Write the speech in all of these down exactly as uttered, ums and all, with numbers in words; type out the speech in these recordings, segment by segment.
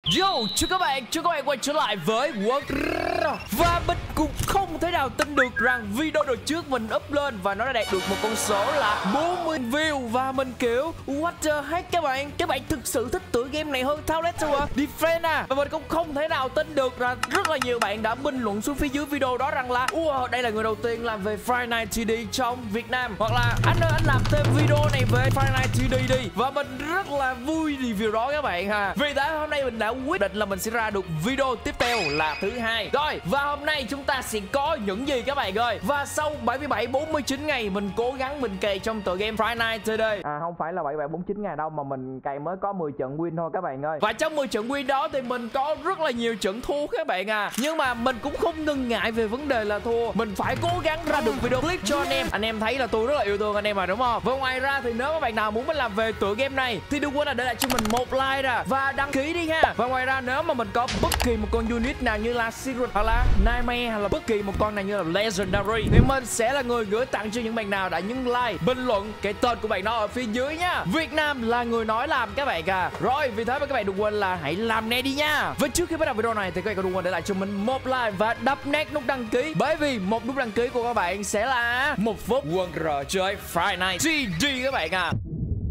Yo, chào các bạn, chào các bạn quay trở lại với World. Và mình cũng không thể nào tin được rằng video đợt trước mình up lên và nó đã đạt được một con số là bốn mươi view. Và mình kiểu what the heck các bạn. Các bạn thực sự thích tựa game này hơn Tower Tower Defense à. Và mình cũng không thể nào tin được là rất là nhiều bạn đã bình luận xuống phía dưới video đó rằng là wow, đây là người đầu tiên làm về Friday Night tê đê trong Việt Nam. Hoặc là anh ơi anh làm thêm video này về Friday Night tê đê đi. Và mình rất là vui review đó các bạn ha. Vì thế hôm nay mình đã quyết định là mình sẽ ra được video tiếp theo là thứ hai. Rồi, và hôm nay chúng ta sẽ có những gì các bạn ơi. Và sau bảy mươi bảy bốn mươi chín ngày mình cố gắng mình cày trong tựa game Friday Night tê đê. À không phải là bảy mươi bảy bốn mươi chín ngày đâu, mà mình cày mới có mười trận win thôi các bạn ơi. Và trong mười trận win đó thì mình có rất là nhiều trận thua các bạn à. Nhưng mà mình cũng không ngần ngại về vấn đề là thua. Mình phải cố gắng ra được video clip cho anh em. Anh em thấy là tôi rất là yêu thương anh em mà đúng không? Và ngoài ra thì nếu các bạn nào muốn mình làm về tựa game này thì đừng quên là để lại cho mình một like ra và đăng ký đi ha. Và ngoài ra nếu mà mình có bất kỳ một con unit nào như là Secret hoặc là Nightmare hay là bất kỳ một con này như là Legendary thì mình sẽ là người gửi tặng cho những bạn nào đã nhấn like, bình luận cái tên của bạn đó ở phía dưới nha. Việt Nam là người nói làm các bạn à. Rồi vì thế mà các bạn đừng quên là hãy làm ngay đi nha. Và trước khi bắt đầu video này thì các bạn đừng quên để lại cho mình một like và đập nét nút đăng ký, bởi vì một nút đăng ký của các bạn sẽ là một phút quần R chơi Friday Night tê đê các bạn à.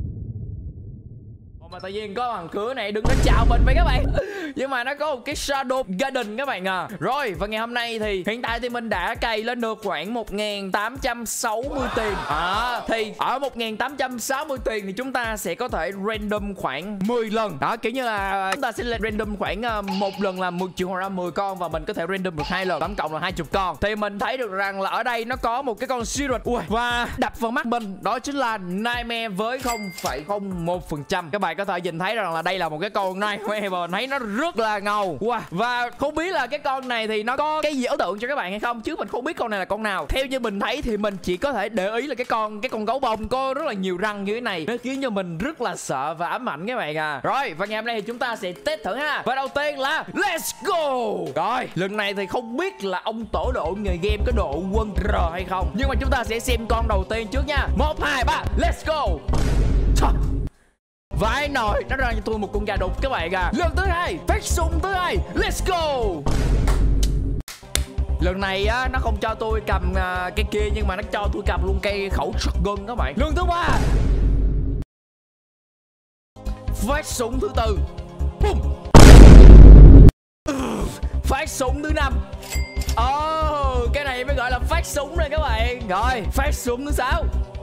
Mà tự nhiên có thằng cửa này đừng có chào mình với các bạn. Nhưng mà nó có một cái Shadow Garden các bạn à. Rồi và ngày hôm nay thì hiện tại thì mình đã cày lên được khoảng một nghìn tám trăm sáu mươi tiền à, thì ở một nghìn tám trăm sáu mươi tiền thì chúng ta sẽ có thể random khoảng mười lần. Đó kiểu như là chúng ta sẽ lên random khoảng uh, một lần là một triệu hoặc ra mười con. Và mình có thể random được hai lần, tổng cộng là hai mươi con. Thì mình thấy được rằng là ở đây nó có một cái con Secret. Ui, và đập vào mắt mình đó chính là Nightmare với không phẩy không một phần trăm. Các bạn có thể nhìn thấy rằng là đây là một cái con Nightmare mà mình thấy nó rất là ngầu. Wow. Và không biết là cái con này thì nó có cái gì ấn tượng cho các bạn hay không, chứ mình không biết con này là con nào. Theo như mình thấy thì mình chỉ có thể để ý là cái con cái con gấu bông có rất là nhiều răng như thế này, nó khiến cho mình rất là sợ và ám ảnh các bạn à. Rồi và ngày hôm nay thì chúng ta sẽ test thử ha. Và đầu tiên là let's go. Rồi lần này thì không biết là ông tổ độ nghề game có độ quân R hay không, nhưng mà chúng ta sẽ xem con đầu tiên trước nha. Một hai ba let's go. Vãi nồi, nó ra cho tôi một con gà đục các bạn à. Lần thứ hai, phát súng thứ hai, let's go. Lần này á, nó không cho tôi cầm uh, cây kia, nhưng mà nó cho tôi cầm luôn cây khẩu shotgun các bạn. Lần thứ ba, phát súng thứ tư. Boom. Phát súng thứ năm. Oh, cái này mới gọi là phát súng đây các bạn. Rồi, phát súng thứ sáu.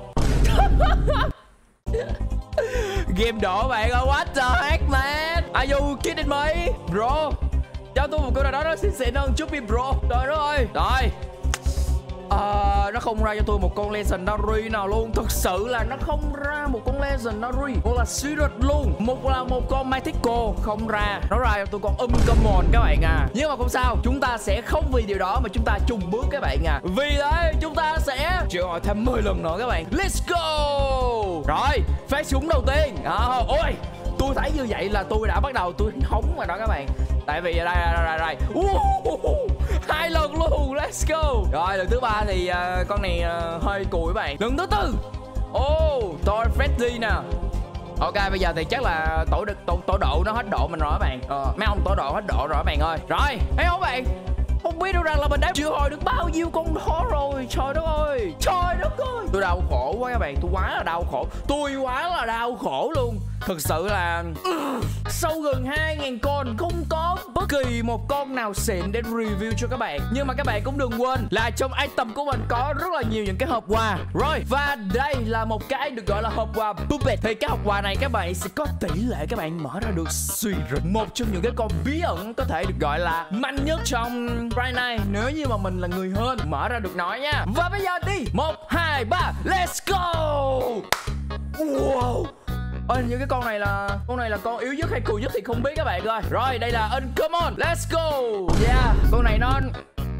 Game đổ bạn ơi, what the heck man. Are you kidding me bro? Cho tôi một câu nào đó nó xịn xịn hơn chút đi bro. Trời đất ơi. Rồi à, nó không ra cho tôi một con Legendary nào luôn. Thực sự là nó không ra một con Legendary, một là Secret luôn, một là một con Mythical không ra. Nó ra cho tôi con Uncommon các bạn à. Nhưng mà không sao, chúng ta sẽ không vì điều đó mà chúng ta chùng bước các bạn à. Vì thế chúng ta sẽ chịu hỏi thêm mười lần nữa các bạn. Let's go. Rồi phát súng đầu tiên à, ôi tôi thấy như vậy là tôi đã bắt đầu tôi hóng rồi đó các bạn. Tại vì đây đây đây, đây. Uh, hai lần luôn, let's go. Rồi lần thứ ba thì uh, con này uh, hơi cùi các bạn. Lần thứ tư, oh Thor Freddy nè. Ok bây giờ thì chắc là tổ được tổ, tổ độ nó hết độ mình rồi các bạn. Ờ, mấy ông tổ độ hết độ rồi các bạn ơi. Rồi thấy không các bạn, không biết đâu rằng là mình đã chưa hồi được bao nhiêu con đó rồi. Trời đất ơi, trời đất ơi, tôi đau khổ quá các bạn, tôi quá là đau khổ, tôi quá là đau khổ luôn. Thực sự là uh, sau gần hai nghìn con không có bất kỳ một con nào xịn để review cho các bạn. Nhưng mà các bạn cũng đừng quên là trong item của mình có rất là nhiều những cái hộp quà. Rồi và đây là một cái được gọi là hộp quà puppet. Thì cái hộp quà này các bạn sẽ có tỷ lệ các bạn mở ra được Secret, một trong những cái con bí ẩn có thể được gọi là mạnh nhất trong Friday Night nếu như mà mình là người hên mở ra được nó nha. Và bây giờ đi, một hai ba let's go. Wow. Ơ như cái con này là con này là con yếu nhất hay cùi nhất thì không biết các bạn ơi. Rồi đây là Uncommon, let's go. Yeah, con này nó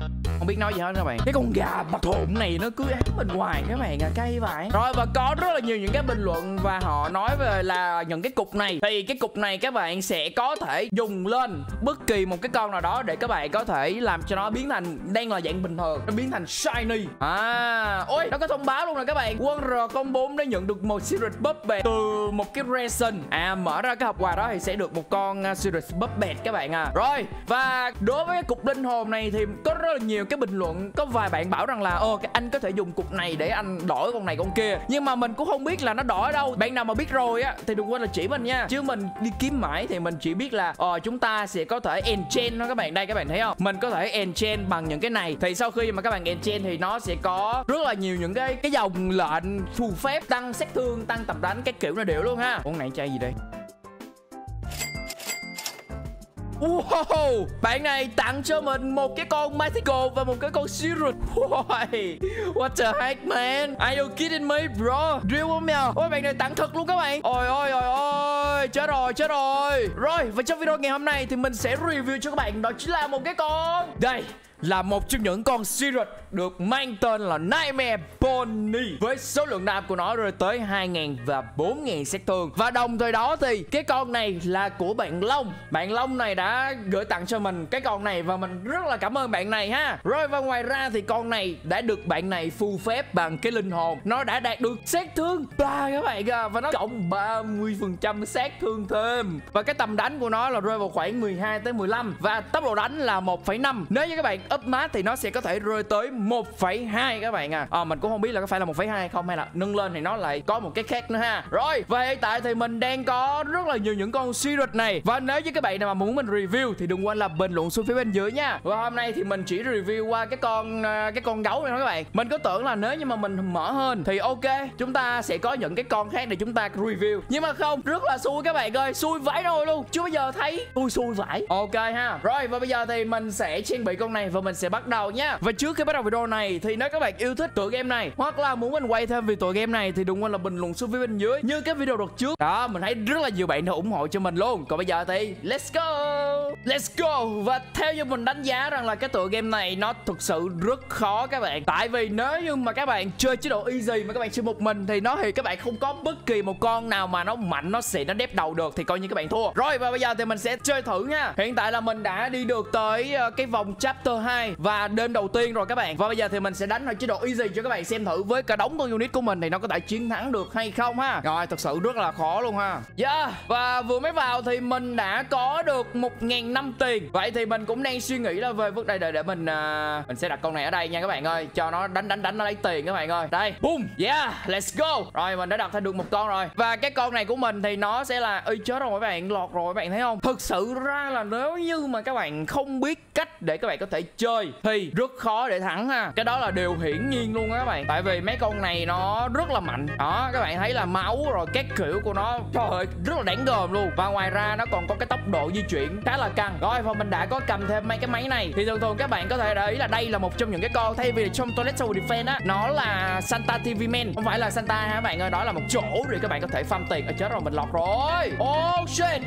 không biết nói gì hết các bạn. Cái con gà bạch thụn này nó cứ ám mình hoài các bạn à, cay vậy. Rồi và có rất là nhiều những cái bình luận và họ nói về là những cái cục này, thì cái cục này các bạn sẽ có thể dùng lên bất kỳ một cái con nào đó để các bạn có thể làm cho nó biến thành đang là dạng bình thường, nó biến thành shiny. À, ôi nó có thông báo luôn rồi các bạn. Quân R không bốn đã nhận được một Secret Puppet từ một cái reason. À, mở ra cái hộp quà đó thì sẽ được một con uh, Secret Puppet các bạn à. Rồi, và đối với cái cục linh hồn này thì có rất là nhiều cái bình luận. Có vài bạn bảo rằng là ô cái anh có thể dùng cục này để anh đổi con này con kia, nhưng mà mình cũng không biết là nó đổi ở đâu. Bạn nào mà biết rồi á thì đừng quên là chỉ mình nha, chứ mình đi kiếm mãi thì mình chỉ biết là ờ chúng ta sẽ có thể enchant nó các bạn. Đây các bạn thấy không, mình có thể enchant bằng những cái này. Thì sau khi mà các bạn enchant thì nó sẽ có rất là nhiều những cái cái dòng lệnh phù phép tăng sát thương, tăng tầm đánh các kiểu là đều luôn ha. Con này chai gì đây? Wow, bạn này tặng cho mình một cái con Mythical và một cái con Secret. Wow, what the heck man, are you kidding me bro? Real không nhờ? Ôi bạn này tặng thật luôn các bạn. Ôi ôi ôi ôi, chết rồi chết rồi. Rồi và trong video ngày hôm nay thì mình sẽ review cho các bạn, đó chính là một cái con đây là một trong những con Secret được mang tên là Nightmare Pony, với số lượng đam của nó rơi tới hai nghìn và bốn nghìn sát thương. Và đồng thời đó thì cái con này là của bạn Long. Bạn Long này đã gửi tặng cho mình cái con này và mình rất là cảm ơn bạn này ha. Rồi và ngoài ra thì con này đã được bạn này phù phép bằng cái linh hồn. Nó đã đạt được sát thương ba các bạn à, và nó cộng ba mươi phần trăm sát thương thêm. Và cái tầm đánh của nó là rơi vào khoảng mười hai tới mười lăm và tốc độ đánh là một phẩy năm. Nếu như các bạn up mát thì nó sẽ có thể rơi tới một phẩy hai các bạn à. à Mình cũng không biết là có phải là một phẩy hai không hay là nâng lên thì nó lại có một cái khác nữa ha. Rồi và hiện tại thì mình đang có rất là nhiều những con Secret này, và nếu như các bạn nào mà muốn mình review thì đừng quên là bình luận xuống phía bên dưới nha. Và hôm nay thì mình chỉ review qua cái con cái con gấu này thôi các bạn. Mình có tưởng là nếu như mà mình mở hơn thì ok chúng ta sẽ có những cái con khác để chúng ta review, nhưng mà không, rất là xui các bạn ơi, xui vãi nồi luôn. Chứ bây giờ thấy tôi xui vãi. Ok ha. Rồi và bây giờ thì mình sẽ trang bị con này và mình sẽ bắt đầu nha. Và trước khi bắt đầu video này thì nếu các bạn yêu thích tựa game này hoặc là muốn mình quay thêm về tựa game này thì đừng quên là bình luận xuống phía bên dưới như cái video đợt trước đó. Mình thấy rất là nhiều bạn đã ủng hộ cho mình luôn. Còn bây giờ thì let's go, let's go. Và theo như mình đánh giá rằng là cái tựa game này nó thực sự rất khó các bạn. Tại vì nếu như mà các bạn chơi chế độ easy mà các bạn chơi một mình thì nó thì các bạn không có bất kỳ một con nào mà nó mạnh, nó xịn, nó đép đầu được thì coi như các bạn thua. Rồi và bây giờ thì mình sẽ chơi thử nha. Hiện tại là mình đã đi được tới cái vòng chapter hai và đêm đầu tiên rồi các bạn. Và bây giờ thì mình sẽ đánh ở chế độ easy cho các bạn xem thử với cả đống con unit của mình thì nó có thể chiến thắng được hay không ha. Rồi thật sự rất là khó luôn ha. Yeah. Và vừa mới vào thì mình đã có được một nghìn năm tiền. Vậy thì mình cũng đang suy nghĩ là về bước đây để, để mình uh, mình sẽ đặt con này ở đây nha các bạn ơi, cho nó đánh đánh đánh nó lấy tiền các bạn ơi. Đây, boom. Yeah, let's go. Rồi mình đã đặt thêm được một con rồi. Và cái con này của mình thì nó sẽ là ơi chết rồi các bạn, lọt rồi các bạn thấy không? Thực sự ra là nếu như mà các bạn không biết cách để các bạn có thể chơi thì rất khó để thắng ha. Cái đó là điều hiển nhiên luôn á các bạn. Tại vì mấy con này nó rất là mạnh. Đó, các bạn thấy là máu rồi các kiểu của nó trời ơi rất là đáng gờm luôn. Và ngoài ra nó còn có cái tốc độ di chuyển khá là căng. Rồi và mình đã có cầm thêm mấy cái máy này. Thì thường thường các bạn có thể để ý là đây là một trong những cái con, thay vì trong Toilet Tower Defense á, nó là Santa ti vi Man, không phải là Santa ha các bạn ơi. Đó là một chỗ để các bạn có thể farm tiền. Ở chết rồi mình lọt rồi. Oh shit.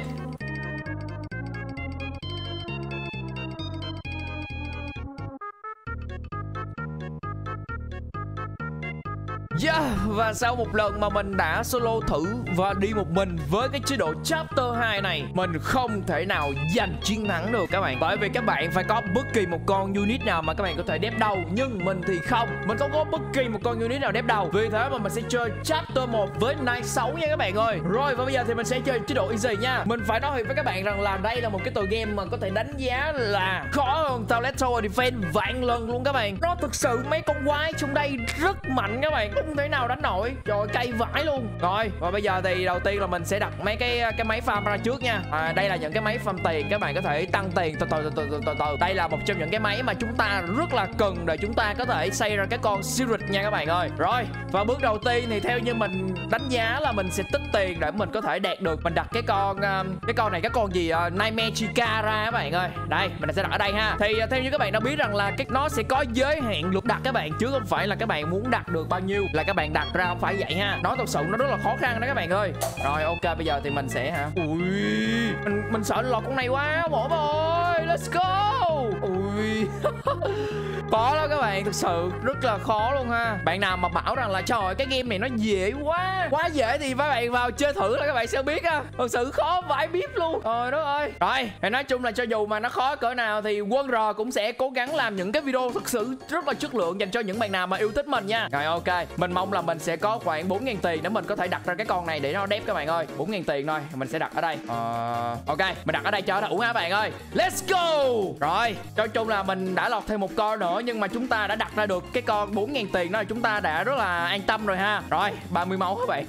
Yeah, và sau một lần mà mình đã solo thử và đi một mình với cái chế độ chapter hai này, mình không thể nào giành chiến thắng được các bạn. Bởi vì các bạn phải có bất kỳ một con unit nào mà các bạn có thể đép đầu, nhưng mình thì không. Mình không có bất kỳ một con unit nào đép đầu. Vì thế mà mình sẽ chơi chapter một với Knight sáu nha các bạn ơi. Rồi và bây giờ thì mình sẽ chơi chế độ easy nha. Mình phải nói với các bạn rằng là đây là một cái tựa game mà có thể đánh giá là khó hơn Toilet Tower Defense vạn lần luôn các bạn. Nó thực sự mấy con quái trong đây rất mạnh các bạn, không thể nào đánh nổi. Trời ơi, cay vãi luôn. Rồi và bây giờ thì đầu tiên là mình sẽ đặt mấy cái cái máy farm ra trước nha. À, đây là những cái máy farm tiền, các bạn có thể tăng tiền từ từ từ từ từ từ. Đây là một trong những cái máy mà chúng ta rất là cần để chúng ta có thể xây ra cái con Secret nha các bạn ơi. Rồi và bước đầu tiên thì theo như mình đánh giá là mình sẽ tích tiền để mình có thể đạt được. Mình đặt cái con cái con này, cái con gì uh, Nightmare Chica ra các bạn ơi. Đây mình sẽ đặt ở đây ha. Thì uh, theo như các bạn đã biết rằng là cái nó sẽ có giới hạn lượt đặt các bạn, chứ không phải là các bạn muốn đặt được bao nhiêu là các bạn đặt ra, không phải vậy ha. Nó thật sự nó rất là khó khăn đó các bạn ơi. Rồi ok, bây giờ thì mình sẽ hả. Ui, mình mình sợ lọt con này quá, bỏ ơi. Let's go. Ui baby. Khó lắm các bạn, thực sự rất là khó luôn ha. Bạn nào mà bảo rằng là trời ơi, cái game này nó dễ quá, quá dễ thì các bạn vào chơi thử là các bạn sẽ biết á. Thực sự khó vãi biết luôn. Trời đất ơi. Rồi, thì nói chung là cho dù mà nó khó cỡ nào thì Quân R cũng sẽ cố gắng làm những cái video thực sự rất là chất lượng dành cho những bạn nào mà yêu thích mình nha. Rồi ok, mình mong là mình sẽ có khoảng bốn ngàn tiền để mình có thể đặt ra cái con này để nó đép các bạn ơi. bốn ngàn tiền thôi, mình sẽ đặt ở đây. Ờ, ok, mình đặt ở đây cho nó đủ ha bạn ơi. Let's go. Rồi, nói chung là mình đã lọt thêm một con nữa, nhưng mà chúng ta đã đặt ra được cái con bốn ngàn tiền đó là chúng ta đã rất là an tâm rồi ha. Rồi, ba mươi máu các bạn.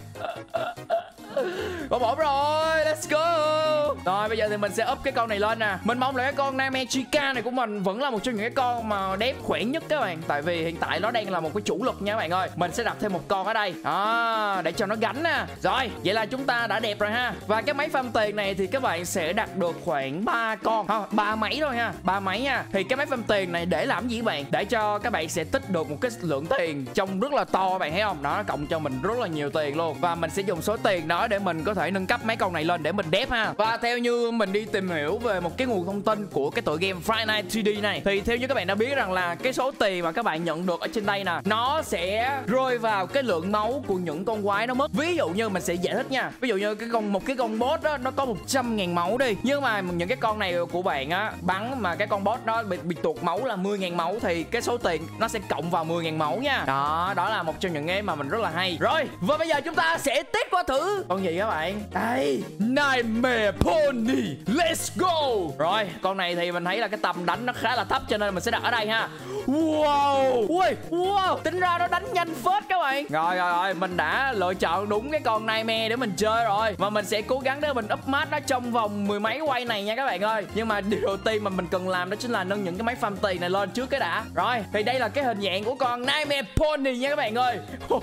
Có bổn rồi, let's go. Rồi bây giờ thì mình sẽ up cái con này lên nè. Mình mong là cái con Nightmare Chica này của mình vẫn là một trong những cái con mà đép khỏe nhất các bạn. Tại vì hiện tại nó đang là một cái chủ lực nha các bạn ơi. Mình sẽ đặt thêm một con ở đây đó, để cho nó gánh nè. Rồi, vậy là chúng ta đã đẹp rồi ha. Và cái máy farm tiền này thì các bạn sẽ đặt được khoảng ba con ha, ba máy thôi ha, ba máy nha. Thì cái máy farm tiền này để làm gì các bạn? Để cho các bạn sẽ tích được một cái lượng tiền trông rất là to các bạn thấy không? Đó, nó cộng cho mình rất là nhiều tiền luôn. Và mình sẽ dùng số tiền đó để mình có thể nâng cấp mấy con này lên để mình đép ha. Và theo như mình đi tìm hiểu về một cái nguồn thông tin của cái tựa game Friday Night ba D này, thì theo như các bạn đã biết rằng là cái số tiền mà các bạn nhận được ở trên đây nè, nó sẽ rơi vào cái lượng máu của những con quái nó mất. Ví dụ như mình sẽ giải thích nha. Ví dụ như cái con một cái con boss đó nó có một trăm ngàn máu đi, nhưng mà những cái con này của bạn á bắn mà cái con boss đó bị, bị tuột máu là mười ngàn máu thì cái số tiền nó sẽ cộng vào mười ngàn máu nha. Đó, đó là một trong những game mà mình rất là hay. Rồi, và bây giờ chúng ta sẽ test qua thử con gì các bạn. Đây, Nightmare Pony, let's go. Rồi, con này thì mình thấy là cái tầm đánh nó khá là thấp cho nên mình sẽ đặt ở đây ha. Wow, ui, wow, tính ra nó đánh nhanh phết các bạn. Rồi rồi rồi, mình đã lựa chọn đúng cái con Nightmare để mình chơi rồi. Và mình sẽ cố gắng để mình up mát nó trong vòng mười mấy quay này nha các bạn ơi. Nhưng mà điều đầu tiên mà mình cần làm đó chính là nâng những cái máy farm tiền này lên trước cái đã. Rồi, thì đây là cái hình dạng của con Nightmare Pony nha các bạn ơi.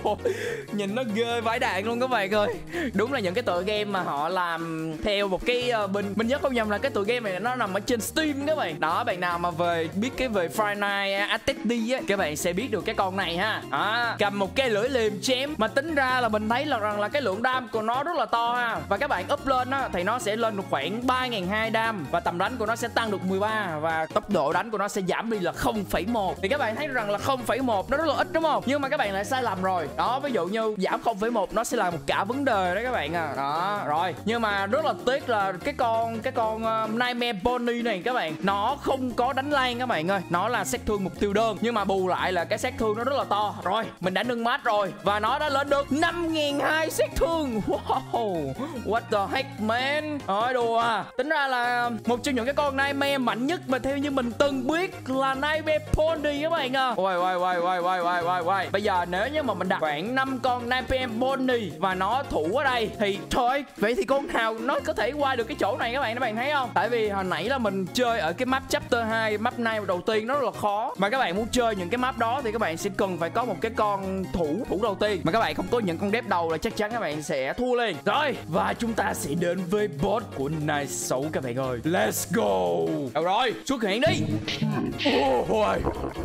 Nhìn nó ghê vãi đạn luôn các bạn ơi. Đúng là những cái tựa game mà họ làm theo một cái uh, mình mình nhớ không nhầm là cái tựa game này nó nằm ở trên Steam các bạn. Đó, bạn nào mà về biết cái về Friday Night at á, các bạn sẽ biết được cái con này ha. Đó, cầm một cái lưỡi liềm chém mà tính ra là mình thấy là rằng là cái lượng đam của nó rất là to ha. Và các bạn up lên á thì nó sẽ lên được khoảng ba nghìn hai trăm đam và tầm đánh của nó sẽ tăng được mười ba và tốc độ đánh của nó sẽ giảm đi là không phẩy một. Thì các bạn thấy rằng là không phẩy một nó rất là ít đúng không? Nhưng mà các bạn lại sai lầm rồi. Đó, ví dụ như giảm không phẩy một nó sẽ là một cả vấn đề đấy các bạn à. Đó, rồi. Nhưng mà rất là tiếc là cái con cái con uh, Nightmare Pony này các bạn, nó không có đánh lan các bạn ơi. Nó là sát thương mục tiêu đơn, nhưng mà bù lại là cái sát thương nó rất là to. Rồi, mình đã nâng mát rồi và nó đã lên được năm nghìn hai trăm sát thương. Wow, what the heck man. Nói đùa à. Tính ra là một trong những cái con Nightmare mạnh nhất mà theo như mình từng biết là Nightmare Pony các bạn à. Ôi ôi ôi ôi ôi ôi ôi ôi. Bây giờ nếu như mà mình đặt khoảng năm con Nightmare Pony và nó thủ ở đây thì thôi, vậy thì con nào nó có thể qua được cái chỗ này các bạn, các bạn thấy không? Tại vì hồi nãy là mình chơi ở cái map chapter hai, map này đầu tiên nó rất là khó. Mà các bạn muốn chơi những cái map đó thì các bạn sẽ cần phải có một cái con thủ thủ đầu tiên. Mà các bạn không có những con đép đầu là chắc chắn các bạn sẽ thua liền. Rồi, và chúng ta sẽ đến với boss của Night xấu các bạn ơi. Let's go. Đâu rồi, xuất hiện đi. Ôi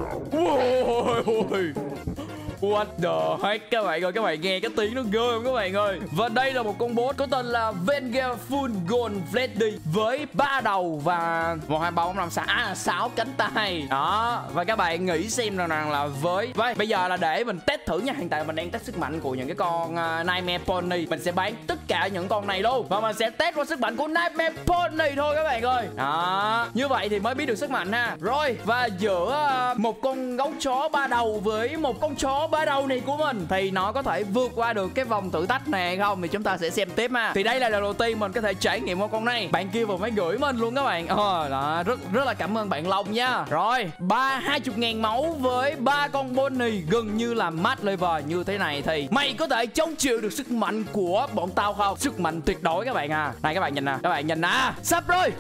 ôi ôi. What the heck các bạn ơi, các bạn nghe cái tiếng nó ghê không các bạn ơi. Và đây là một con boss có tên là Venger Full Gold Freddy với ba đầu và một hai ba bốn năm sáu à, sáu cánh tay. Đó, và các bạn nghĩ xem rằng, rằng là với vậy bây giờ là để mình test thử nha. Hiện tại mình đang test sức mạnh của những cái con uh, Nightmare Pony. Mình sẽ bán tất cả những con này luôn và mình sẽ test qua sức mạnh của Nightmare Pony thôi các bạn ơi. Đó, như vậy thì mới biết được sức mạnh ha. Rồi, và giữa uh, một con gấu chó ba đầu với một con chó ba đầu này của mình thì nó có thể vượt qua được cái vòng thử thách này hay không thì chúng ta sẽ xem tiếp ha. Thì đây là lần đầu tiên mình có thể trải nghiệm con con này. Bạn kia vừa mới gửi mình luôn các bạn. Ờ, đó, rất rất là cảm ơn bạn Long nha. Rồi, ba hai mươi ngàn máu với ba con Bonnie gần như là max level như thế này thì mày có thể chống chịu được sức mạnh của bọn tao không? Sức mạnh tuyệt đối các bạn à. Này các bạn nhìn nè, các bạn nhìn nè. Sắp rồi.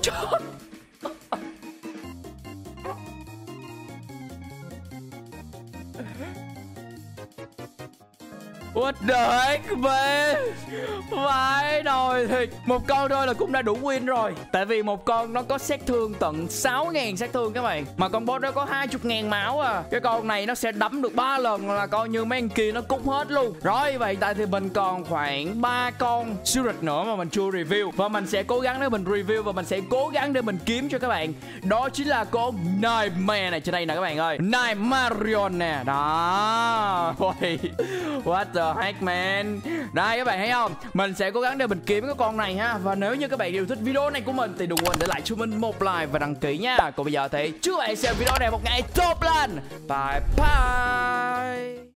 What the heck man. Vãi nồi thiệt. Một con thôi là cũng đã đủ win rồi. Tại vì một con nó có sát thương tận sáu nghìn sát thương các bạn. Mà con boss đó có hai mươi nghìn máu à. Cái con này nó sẽ đấm được ba lần là coi như mấy anh kia nó cút hết luôn. Rồi vậy tại thì mình còn khoảng ba con Spirit nữa mà mình chưa review. Và mình sẽ cố gắng để mình review. Và mình sẽ cố gắng để mình kiếm cho các bạn. Đó chính là con Nightmare này trên đây nè các bạn ơi. Nightmarion nè. Đó. What the heck man. Đây các bạn thấy không? Mình sẽ cố gắng để mình kiếm cái con này ha. Và nếu như các bạn yêu thích video này của mình thì đừng quên để lại cho mình một like và đăng ký nha. Còn bây giờ thì chúc bạn xem video này một ngày tốt lên. Bye bye.